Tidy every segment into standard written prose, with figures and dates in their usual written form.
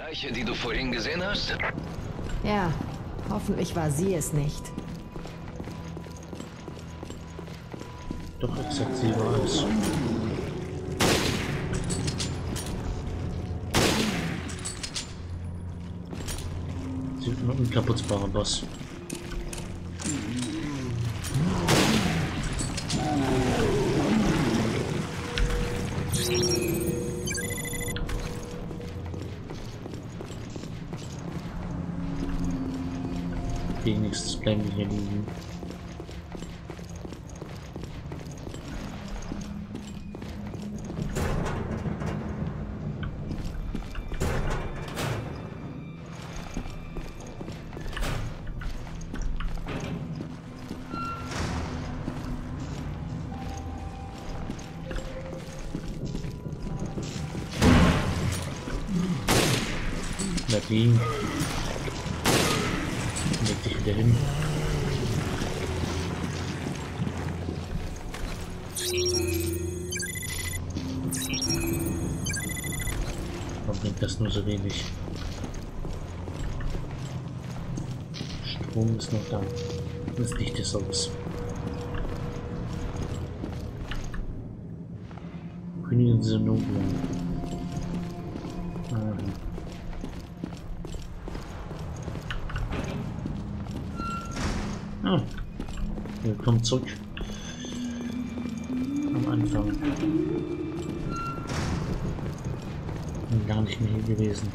Leiche, die du vorhin gesehen hast? Ja, hoffentlich war sie es nicht. Doch, exakt, sie war es. Sie wird ein unkaputtbarer Boss. Wenigstens bleiben wir hier liegen. Bleib liegen. Leg dich wieder hin. Warum bringt das nur so wenig? Strom ist noch da. Das Licht ist aus. Königin Zenobia. Ah. Willkommen zurück. Am Anfang. Bin gar nicht mehr hier gewesen.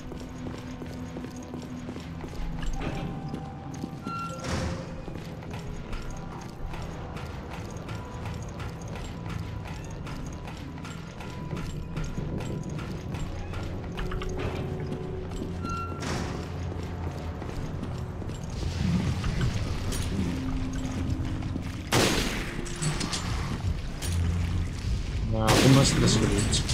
Warum hast du das gewählt?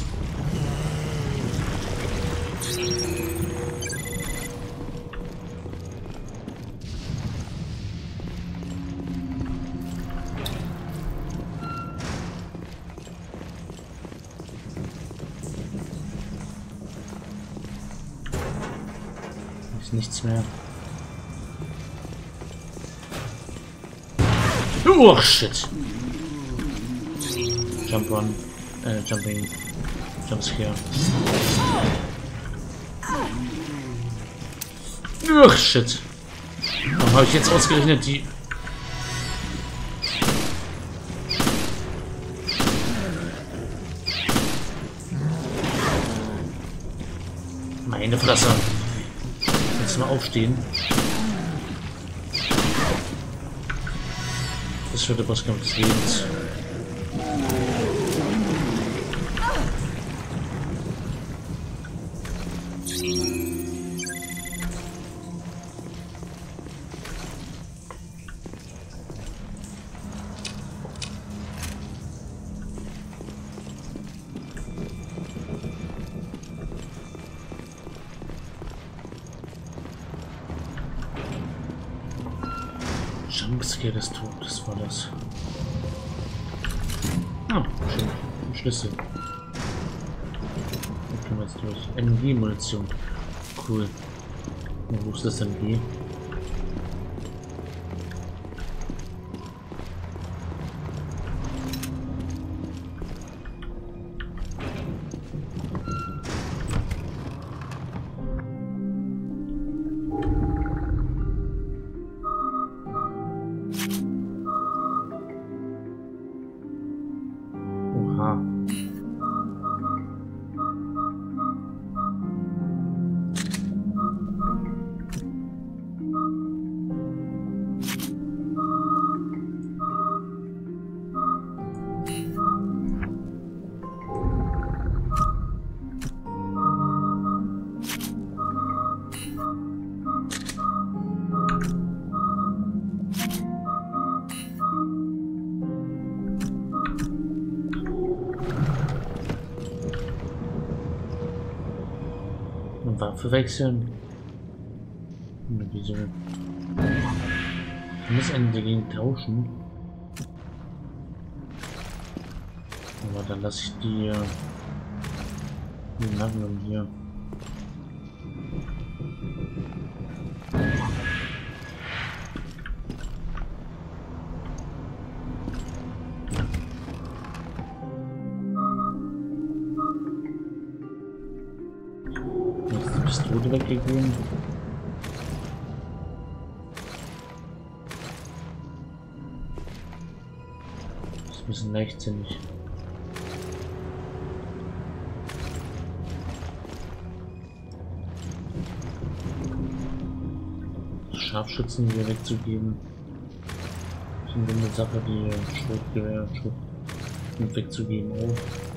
Ist nichts mehr. Oh shit! Jump on. Jumping. Jumpscare. Ugh, shit. Warum habe ich jetzt ausgerechnet die... Meine Fresse. Jetzt mal aufstehen. Das wird der Bosskampf des Lebens. Jumpscare des Todes war das. Ah, schön. Ein Schlüssel. Da können wir jetzt durch. MG-Munition. Cool. Wo ist das MG? Waffe wechseln. Wieso? Ich muss einen dagegen tauschen. Aber dann lasse ich die Magnum hier. Pistole weggegeben. Das ist ein bisschen leichtsinnig. Scharfschützen hier wegzugeben. Das ist eine dumme Sache, die Schrotgewehr wegzugeben auch.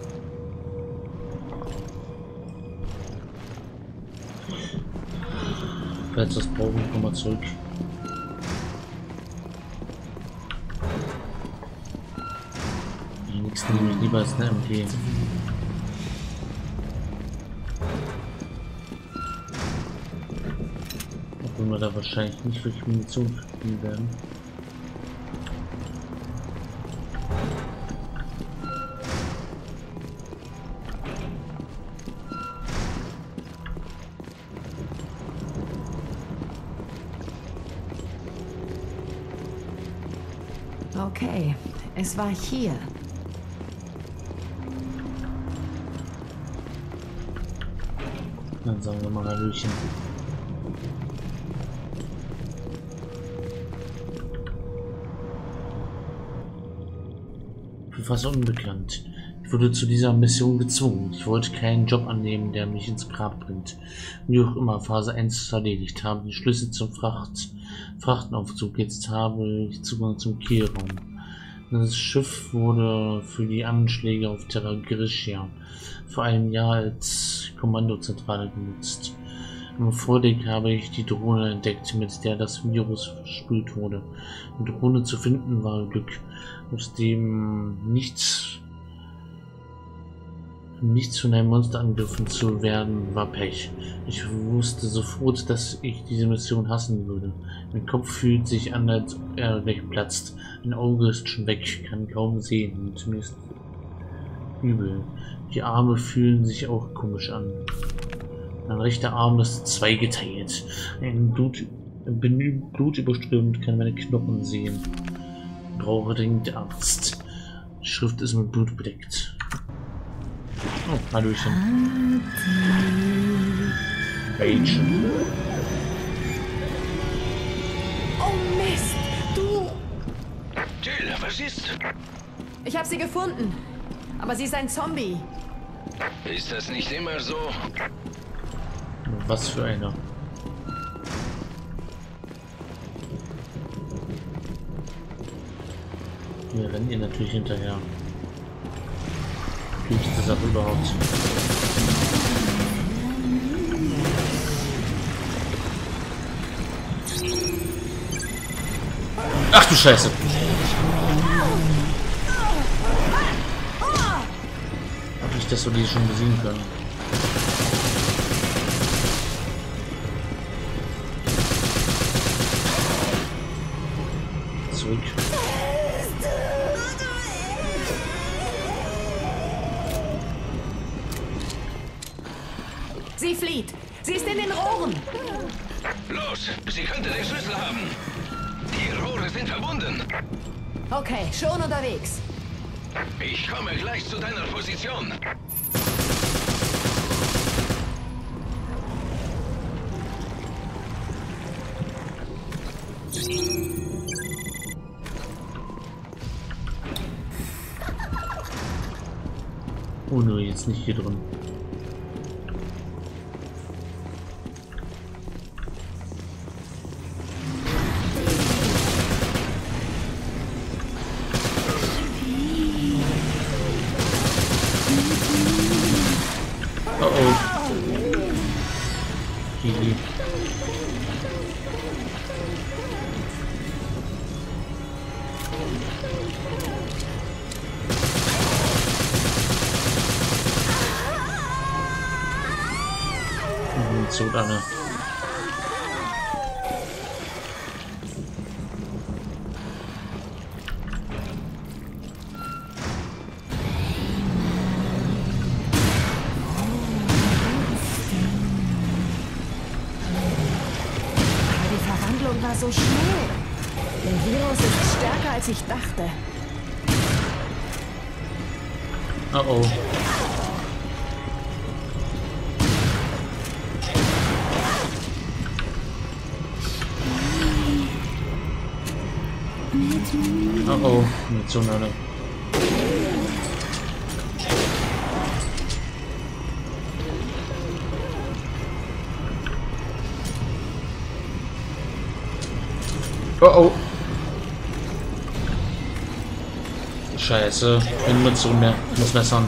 Falls das brauchen, kommen wir zurück. Die nächsten nehme ich lieber als eine MG. Obwohl wir da wahrscheinlich nicht wirklich Munition finden werden. Okay, es war hier. Dann sagen wir mal Hallöchen. Ich bin fast unbekannt. Ich wurde zu dieser Mission gezwungen. Ich wollte keinen Job annehmen, der mich ins Grab bringt. Wie auch immer, Phase 1 erledigt. Habe die Schlüssel zum Frachtenaufzug. Jetzt habe ich Zugang zum Kielraum. Das Schiff wurde für die Anschläge auf Terra Grigia vor einem Jahr als Kommandozentrale genutzt. Im Vordeck habe ich die Drohne entdeckt, mit der das Virus versprüht wurde. Die Drohne zu finden war Glück, aus dem nichts von einem Monster angegriffen zu werden, war Pech. Ich wusste sofort, dass ich diese Mission hassen würde. Mein Kopf fühlt sich an, als ob er gleich platzt. Ein Auge ist schon weg, kann kaum sehen und mir ist übel. Die Arme fühlen sich auch komisch an. Mein rechter Arm ist zweigeteilt. Bin blutüberströmt, kann meine Knochen sehen. Brauche dringend Arzt. Die Schrift ist mit Blut bedeckt. Oh, Hallöchen. Rachel. Oh Mist, du! Jill, was ist? Ich habe sie gefunden. Aber sie ist ein Zombie. Ist das nicht immer so? Was für einer. Wir rennen ihr natürlich hinterher. Wie ist das auch überhaupt? Ach du Scheiße! Hab ich das so die schon besiegen können? Zurück. Sie flieht. Sie ist in den Rohren. Los, sie könnte den Schlüssel haben. Die Rohre sind verbunden. Okay, schon unterwegs. Ich komme gleich zu deiner Position. Oh nur jetzt nicht hier drin. Oh oh. Kili. So, Anne. Die Verwandlung war so schnell. Der Virus ist stärker, als ich dachte. Oh oh. Oh oh, Munition alle. Oh oh. Scheiße, keine Munition mehr. Ich muss messern.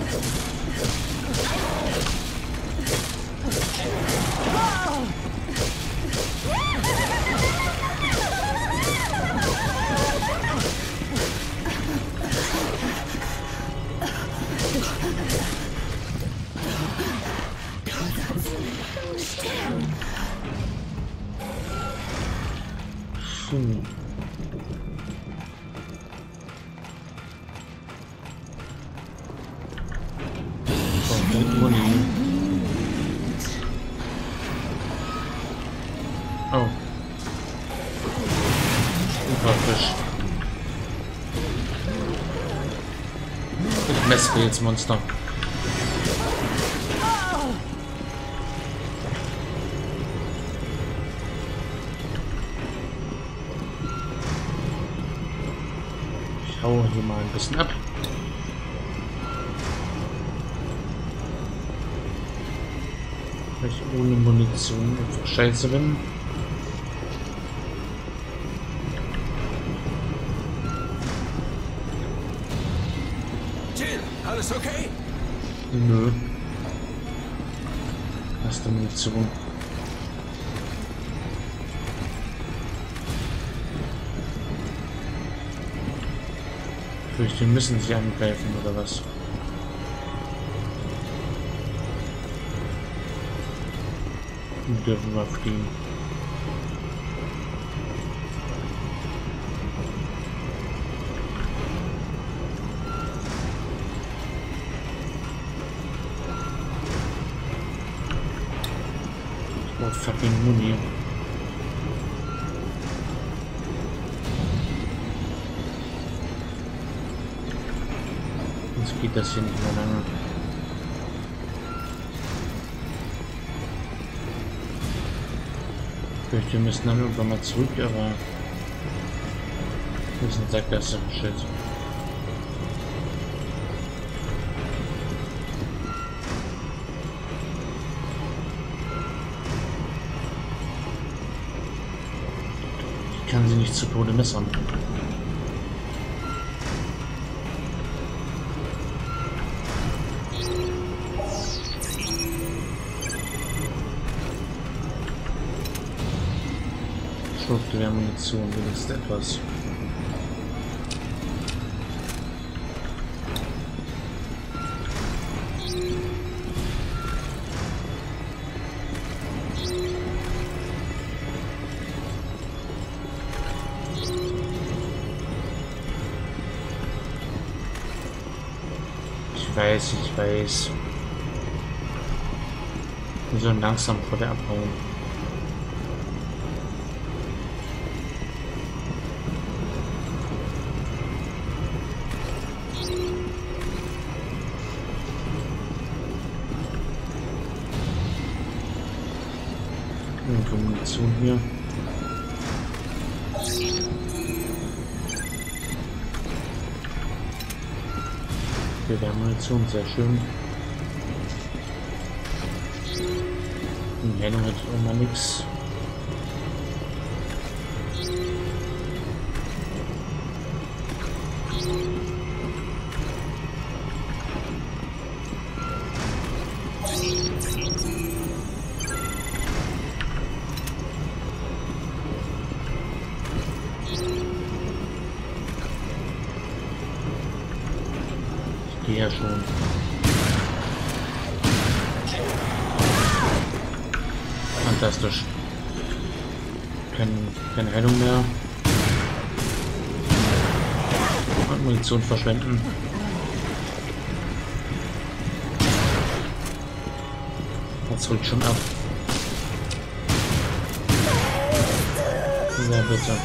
Oh. Praktisch. Ich messe jetzt Monster. Ich hau hier mal ein bisschen ab. Weil ich ohne Munition einfach scheiße bin. Alles okay? Nö. Erste Munition. Ich fürchte, wir müssen sie angreifen, oder was? Wir dürfen mal fliehen. Oh, fucking Muni. Jetzt geht das hier nicht mehr lange. Ich fürchte, wir müssen dann irgendwann mal zurück, aber das ist ein Sackgasse. Shit. Ich kann sie nicht zu Tode messern. Schurfgewehrmunition, wenigstens etwas. Ich weiß. Wir sollen langsam vor der abhauen. Munition hier. Gewehrmunition, sehr schön. Die Heilung hat immer nichts. Ja, schon. Fantastisch. Keine Heilung mehr. Und Munition verschwenden. Jetzt rückt schon ab. Ja, bitte.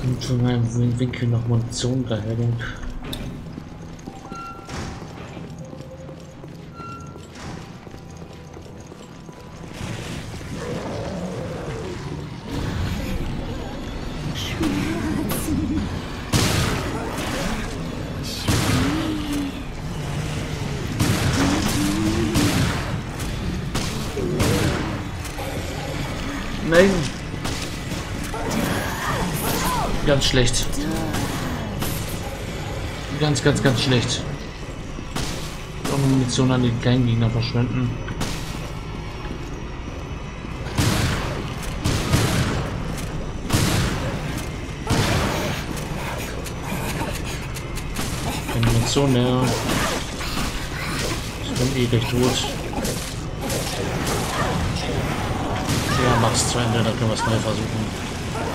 Und von meinem Winkel noch Munition daher. Nein! Ganz schlecht. Ganz schlecht. Auch Munition an den kleinen Gegner verschwenden. Keine Munition mehr. Ich bin eh gleich tot. Ja, mach's zu Ende, dann können wir es neu versuchen.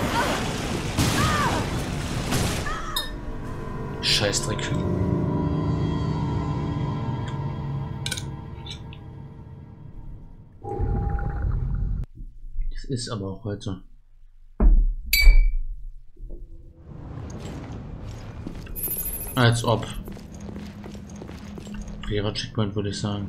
Scheißdreck. Es ist aber auch heute. Als ob. Fairer Checkpoint, würde ich sagen.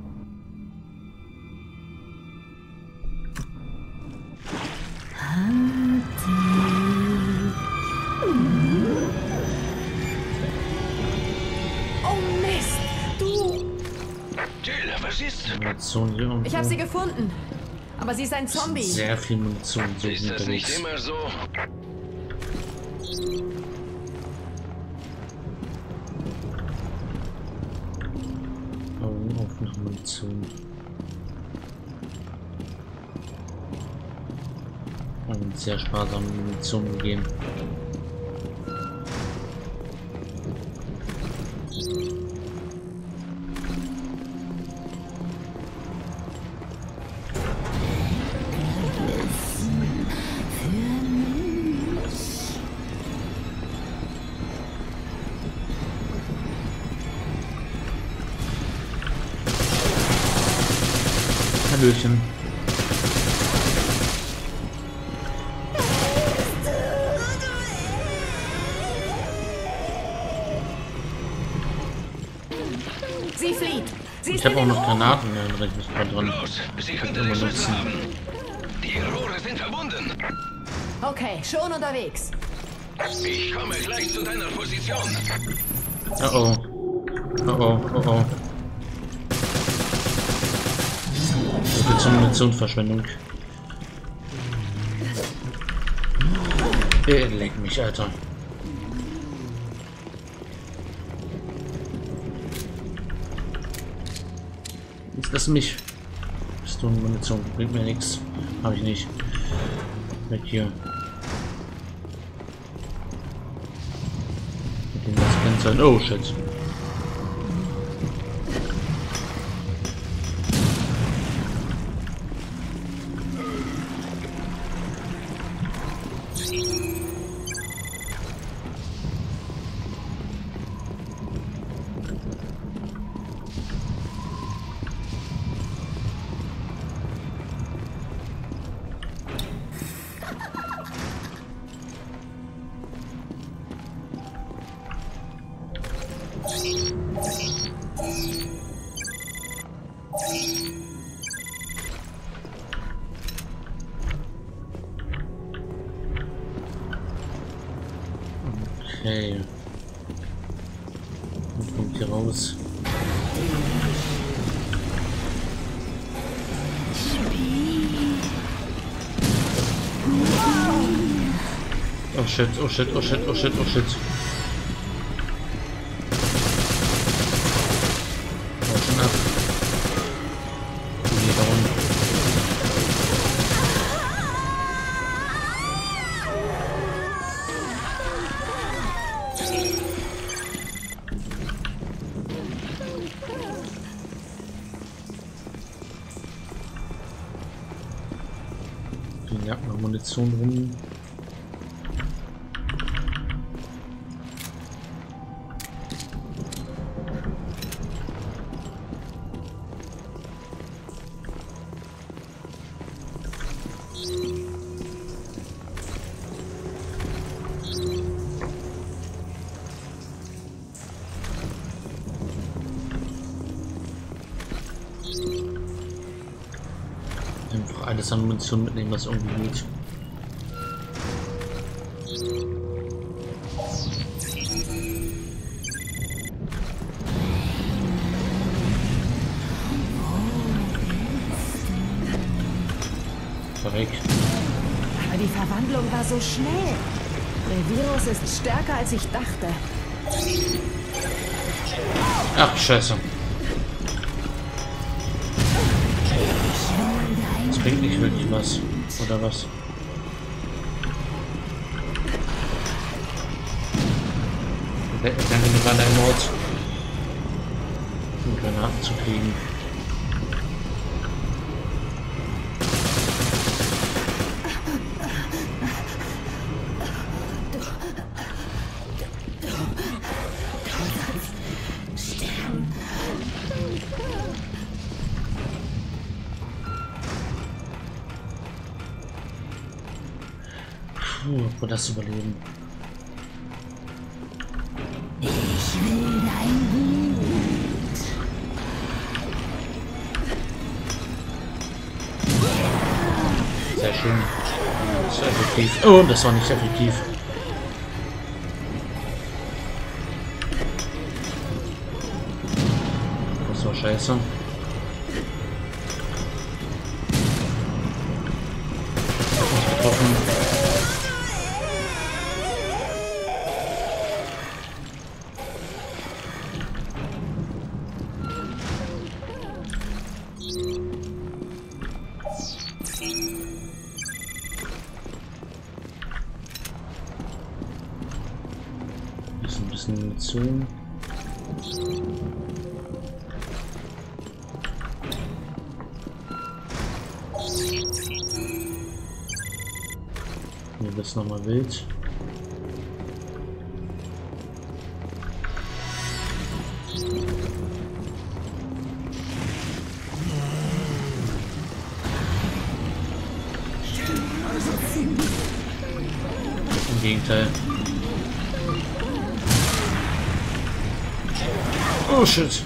Munition. Ich habe sie gefunden. Aber sie ist ein Zombie. Sehr viel Munition. So ist das nicht immer so? Augen auf nach Munition. Und sehr sparsam Munition gehen. Hallöchen. Sie flieht. Ich habe auch noch Granaten, da bin ich gerade dran. Los, sie könnte den Schlüssel haben. Die Rohre sind verbunden. Okay, schon unterwegs. Ich komme gleich zu deiner Position. Oh oh. Oh oh, oh oh. So viel zur Munitionsverschwendung. Leck mich, Alter. Ist das mich? Pistolenmunition bringt mir nichts. Habe ich nicht. Weg hier. Mit dem das kann sein. Oh shit. Okay. Und kommt hier raus. Oh shit, oh shit, oh shit, oh shit, oh shit. Oh, schon ab. Hier da unten. Die jagt noch Munition rum. Einfach alles an Munition mitnehmen, was irgendwie geht. Verreck. Aber die Verwandlung war so schnell. Der Virus ist stärker, als ich dachte. Ach, Scheiße. Das bringt nicht wirklich was. Oder was? Danke, wir waren ein Ort. Um Granaten zu kriegen. Ob wir das überleben. Ich will dein Blut. Sehr schön. Das war effektiv. Oh, das war nicht effektiv. Das war scheiße. Nicht getroffen. Ein bisschen Munition. Hier wird es nochmal wild. Im Gegenteil. Oh shit.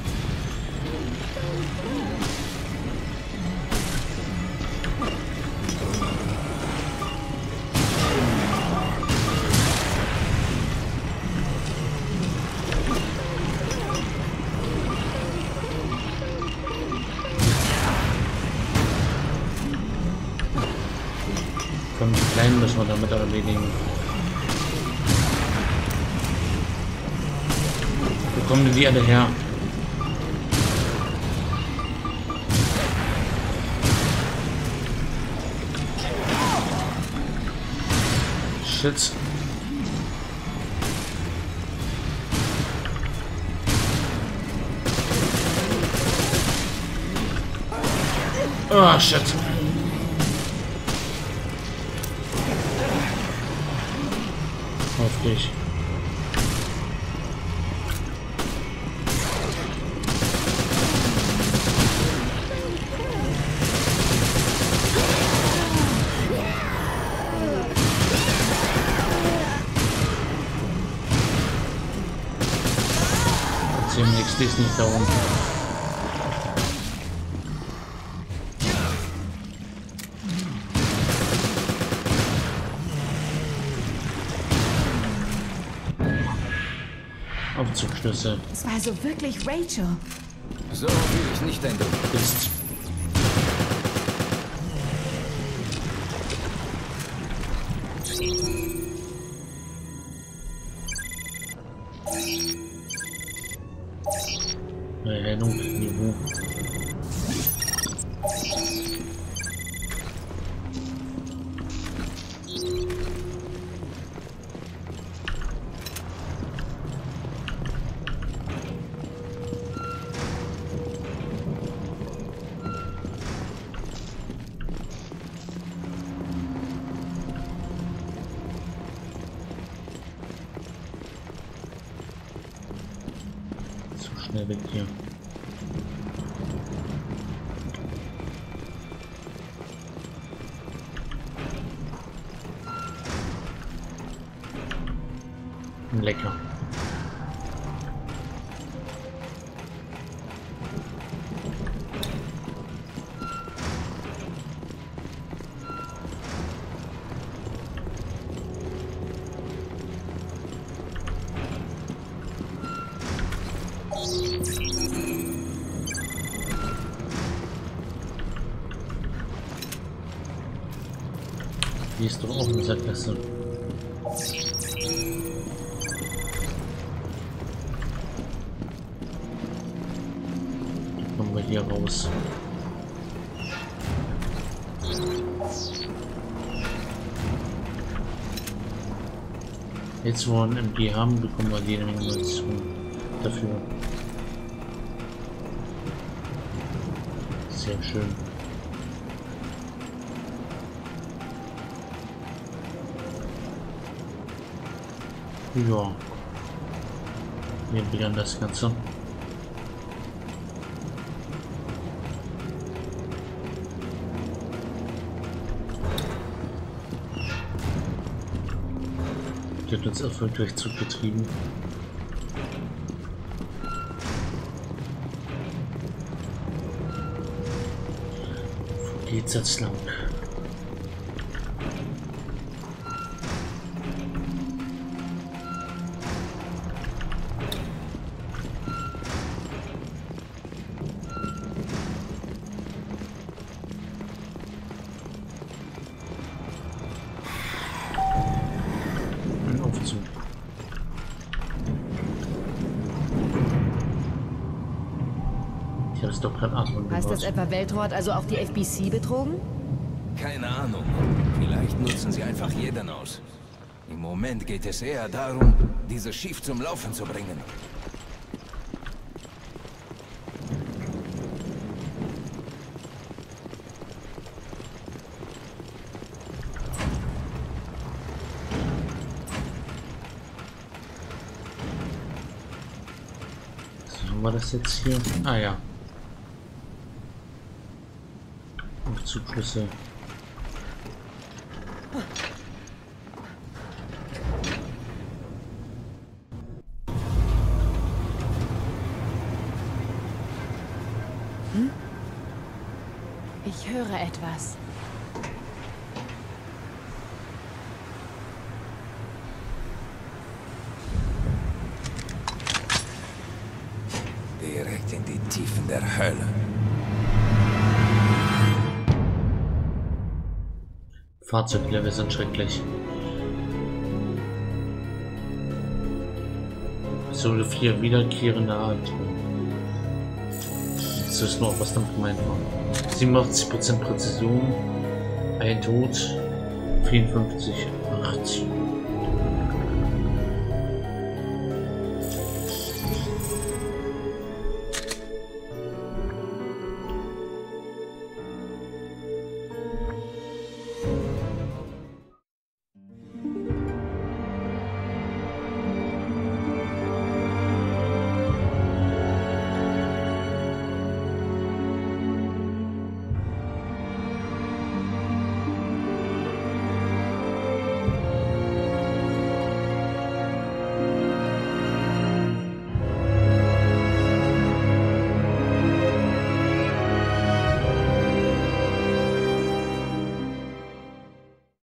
Komm, die Kleinen müssen wir damit erledigen. Wo kommen denn die alle her? Shit. Oh shit. Auf dich. Demnächst ist nicht da unten. Aufzugschlüssel. Es war also wirklich Rachel. So will ich nicht dein Du. Ist. Erhellung, Niveau. So schnell weg hier. Lecker. Die ist doch auch eine Sackgasse. Kommen wir hier raus. Jetzt, wo wir ein MG haben, bekommen wir jede Menge Munition dafür. Sehr schön. Ja. Hier begann das Ganze. Die hat uns erfolgreich zurückgetrieben. Wo geht's jetzt lang? Ich habe es doch gerade atmen gehört. Heißt das etwa, Weltro hat also auch die FBC betrogen? Keine Ahnung. Vielleicht nutzen sie einfach jeden aus. Im Moment geht es eher darum, dieses Schiff zum Laufen zu bringen. So, war das jetzt hier? Ah ja. Zuflüsse. Ich höre etwas. Direkt in die Tiefen der Hölle. Fahrzeuglevel sind schrecklich. Episode 4 wiederkehrende Abenteuer. Jetzt wissen wir auch, was damit gemeint war. 87% Präzision, ein Tod, 54, 8.